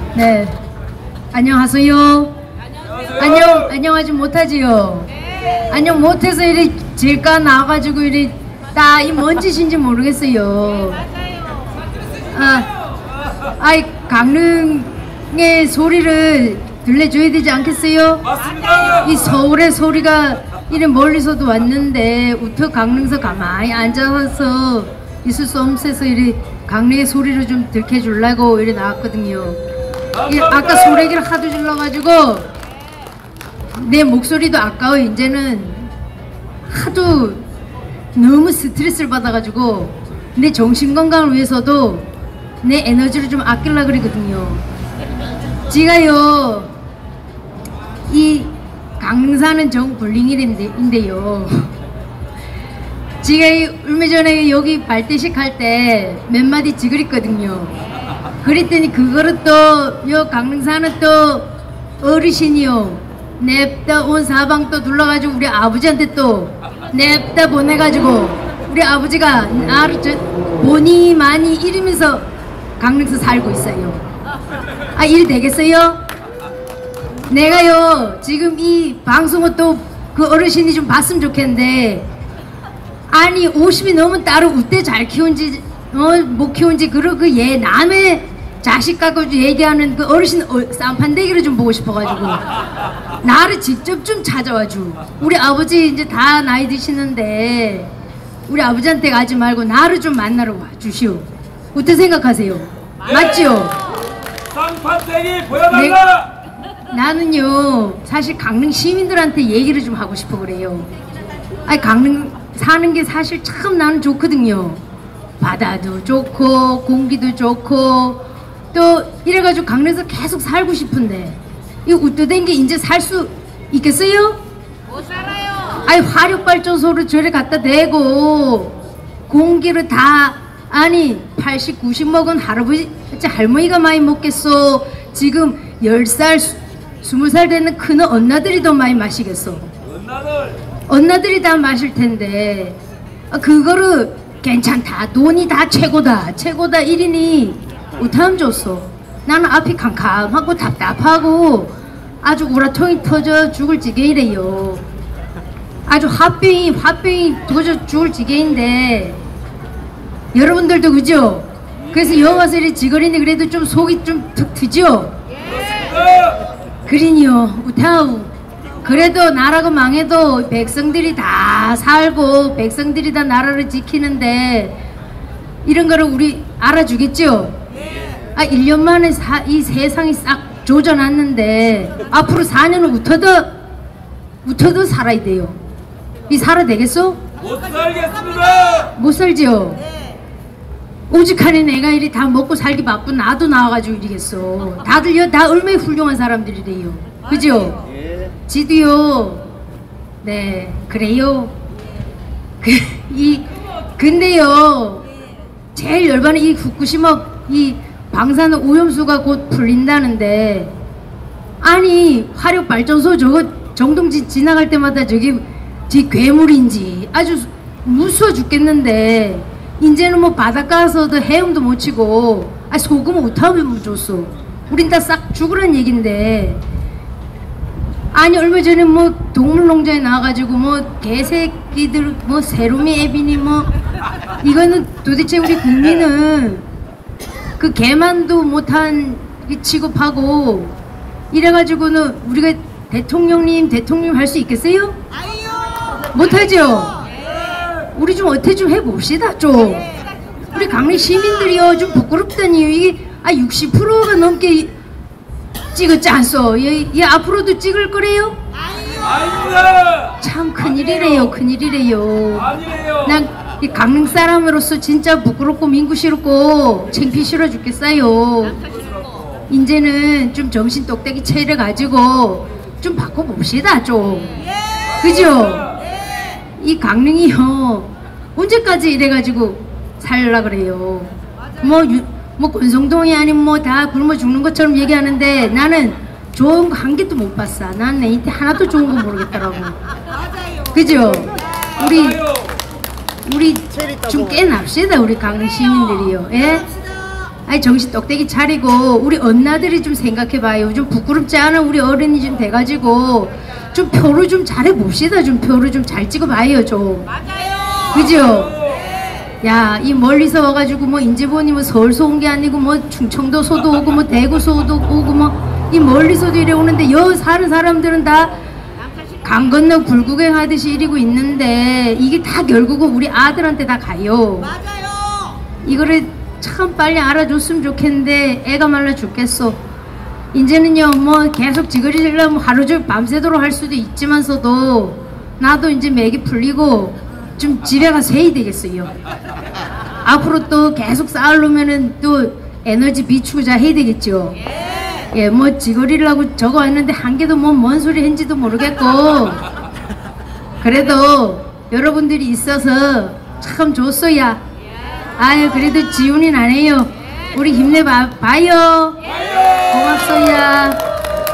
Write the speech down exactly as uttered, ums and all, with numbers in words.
네. 안녕하세요. 안녕하세요. 안녕, 안녕하지 못하지요? 네. 안녕 못해서 이리 질까 나와가지고 이리 다 이 뭔 짓인지 모르겠어요. 아, 아이, 강릉의 소리를 들려줘야 되지 않겠어요? 맞습니다. 이 서울의 소리가 이래 멀리서도 왔는데 우터 강릉서 가만히 앉아서 있을 수 없어서 이리 강릉의 소리를 좀 들켜주려고 이래 나왔거든요. 이 아까 소래기를 하도 질러가지고 내 목소리도 아까워. 이제는 하도 너무 스트레스를 받아가지고 내 정신건강을 위해서도 내 에너지를 좀 아끼려고 그러거든요. 제가요 이 강릉 사는 정불링일인데요. 제가 얼마 전에 여기 발대식 할 때 몇 마디 지그랬거든요. 그랬더니 그거를 또 요 강릉 사는 또 어르신이요 냅다 온 사방 또 둘러가지고 우리 아버지한테 또 냅다 보내가지고 우리 아버지가 나를 저 보니 많이 이러면서 강릉에서 살고 있어요. 아, 일 되겠어요? 내가요 지금 이 방송을 또 그 어르신이 좀 봤으면 좋겠는데, 아니 오십이 넘은 딸을 어때 잘 키운지 어, 못 키운지 그러고 그 얘 남의 자식 갖고 얘기하는 그 어르신 어, 쌈판대기를 좀 보고 싶어가지고 나를 직접 좀 찾아와주. 우리 아버지 이제 다 나이 드시는데 우리 아버지한테 가지 말고 나를 좀 만나러 와주시오. 어떻게 생각하세요? 네. 맞지요? 쌍판대기 보여달라! 나는요 사실 강릉 시민들한테 얘기를 좀 하고 싶어 그래요. 아니 강릉 사는 게 사실 참 나는 좋거든요. 바다도 좋고 공기도 좋고 또 이래가지고 강릉에서 계속 살고 싶은데 이 웃도된 게 이제 살 수 있겠어요? 못 살아요. 아니 화력발전소를 저리 갖다 대고 공기를 다 아니 팔십, 구십 먹은 할아버지 할머니가 많이 먹겠어. 지금 열 살, 스무 살 되는 큰 언나들이 더 많이 마시겠어. 언나들 언나들이 다 마실 텐데 아, 그거를 괜찮다. 돈이 다 최고다. 최고다 이러니 못하면 줬어. 나는 앞이 캄캄하고 답답하고 아주 우라통이 터져 죽을 지경이래요. 아주 화병이 화병이 터져 죽을 지경인데 여러분들도 그죠? 그래서 여기 와서 이렇게 지거리인데 그래도 좀 속이 좀 툭 트죠? 그러니요 우타우 그래도 나라가 망해도 백성들이 다 살고 백성들이 다 나라를 지키는데 이런 거를 우리 알아주겠죠? 아 일 년 만에 사, 이 세상이 싹 조져놨는데 앞으로 사 년은 웃어도 웃어도 살아야 돼요. 이 살아 되겠어? 못 살겠습니다. 못 살지요? 오직하네 내가 이리 다 먹고 살기 바쁜 나도 나와가지고 이러겠어. 다들요 다 얼마나 훌륭한 사람들이래요. 그죠? 지도요. 네 그래요. 그, 이 근데요 제일 열받는 이 후쿠시마 이 방사능 오염수가 곧 풀린다는데 아니 화력발전소 저거 정동진 지나갈 때마다 저기 지 괴물인지 아주 무서워 죽겠는데 이제는 뭐 바닷가에서도 헤엄도 못 치고 아 소금 못하면 줬어. 우린 다 싹 죽으란 얘긴데 아니 얼마 전에 뭐 동물농장에 나와가지고 뭐 개새끼들 뭐 세로미 애비니 뭐 이거는 도대체 우리 국민은 그 개만도 못한 취급하고 이래가지고는 우리가 대통령님 대통령 할 수 있겠어요? 못하죠? 우리 좀 어떻게 좀 해봅시다 좀. 우리 강릉 시민들이요 좀 부끄럽다니요. 이게 아 육십 퍼센트가 넘게 찍었지 않소? 얘, 얘 앞으로도 찍을 거래요? 아닙니다. 참 큰일이래요 큰일이래요. 아니에요. 난 이 강릉 사람으로서 진짜 부끄럽고 민구스럽고 창피 싫어 죽겠어요. 이제는 좀 정신 똑딱이 차려 가지고 좀 바꿔봅시다 좀. 그죠? 이 강릉이요 언제까지 이래가지고 살라 그래요. 뭐, 유, 뭐 권성동이 아니면 뭐 다 굶어 죽는 것처럼 얘기하는데 나는 좋은 거 한 개도 못 봤어. 난 내 인태 하나도 좋은 거 모르겠더라고. 그죠? 우리 우리 좀 깨납시다 우리 강릉 시민들이요. 예? 아니 정신 똑대기 차리고 우리 언나들이 좀 생각해봐요. 좀 부끄럽지 않은 우리 어른이 좀 돼가지고 좀 표를 좀 잘해봅시다. 좀 표를 좀 잘 찍어봐요 좀. 맞아요. 그죠? 야, 이 멀리서 와가지고 뭐 인제보니 뭐 서울서 온 게 아니고 뭐 충청도서도 오고 뭐 대구서도 오고 뭐 이 멀리서도 이래 오는데 여 사는 사람들은 다 강 건너 불구경 하듯이 이러고 있는데 이게 다 결국은 우리 아들한테 다 가요. 맞아요. 이거를 참 빨리 알아줬으면 좋겠는데 애가 말라 죽겠어. 이제는요 뭐 계속 지그리려면 하루 종일 밤새도록 할 수도 있지만서도 나도 이제 맥이 풀리고 좀 집에 가서 해야 되겠어요. 앞으로 또 계속 쌓으려면은 또 에너지 비추고 자 해야 되겠죠. 예, 뭐 지거리라고 저거 했는데 한 개도 뭐 뭔 소리 했는지도 모르겠고 그래도 여러분들이 있어서 참 좋소야. 아유 그래도 지훈이 나네요. 우리 힘내봐 봐요. 고맙소야.